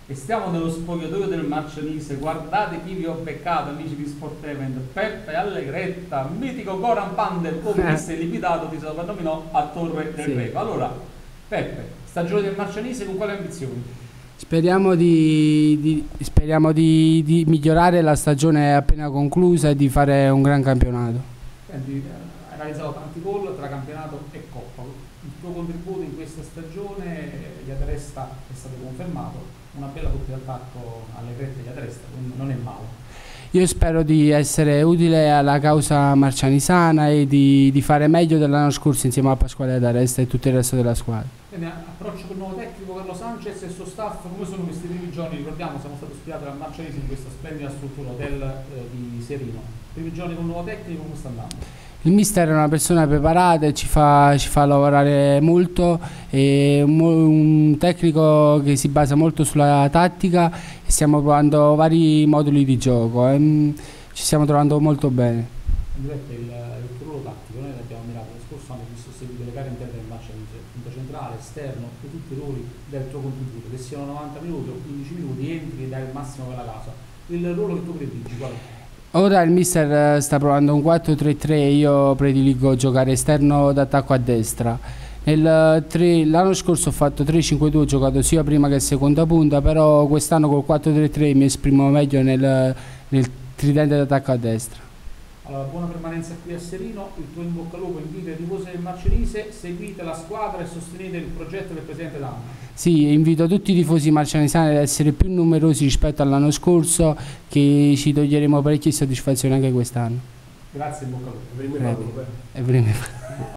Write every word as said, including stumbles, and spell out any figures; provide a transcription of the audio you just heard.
e stiamo nello spogliatoio del Marcianise. Guardate chi vi ho beccato, amici di Sport Event. Peppe Allegretta, mitico Goran Pandev, come Eh. ti sei liquidato, ti soprannominò a Torre del Sì. Greco. Allora, Peppe, stagione del Marcianise con quali ambizioni? Speriamo di, di- speriamo di, di migliorare la stagione appena conclusa e di fare un gran campionato. Senti, eh, hai realizzato tanti gol tra campionato e Coppa. Il tuo contributo in questa stagione, gli Adresta è stato confermato, una bella doppia d'attacco alle Grette di Adresta, quindi non è male. Io spero di essere utile alla causa marcianisana e di, di fare meglio dell'anno scorso insieme a Pasquale d'Aresta e tutto il resto della squadra. Quindi approccio col nuovo tecnico Carlo Sanchez e il suo staff, come sono questi primi giorni? Ricordiamo, siamo stati ospitati dal Marcianise in questa splendida struttura hotel eh, di Serino. Primi giorni con il nuovo tecnico, come sta andando? Il mister è una persona preparata e ci fa, ci fa lavorare molto, è un, un tecnico che si basa molto sulla tattica e stiamo provando vari moduli di gioco e mm, ci stiamo trovando molto bene. Giuseppe, il, il tuo ruolo tattico, noi l'abbiamo ammirato lo scorso anno, visto seguire le gare interne del Marcianise, punta centrale, esterno, e tutti i ruoli del tuo contributo, che siano novanta minuti o quindici minuti, entri e dai il massimo per la casa. Il ruolo che tu predigi, qual è? Ora il mister sta provando un quattro tre tre, io prediligo giocare esterno d'attacco a destra. L'anno scorso ho fatto tre cinque due, ho giocato sia prima che seconda punta, però quest'anno col quattro tre tre mi esprimo meglio nel, nel tridente d'attacco a destra. Allora, buona permanenza qui a Serino, il tuo in bocca al lupo invita i tifosi del Marcianise, seguite la squadra e sostenete il progetto del presidente D'Anna. Sì, invito tutti i tifosi marcianisani ad essere più numerosi rispetto all'anno scorso, che ci toglieremo parecchie soddisfazioni anche quest'anno. Grazie, in bocca al lupo. Eh,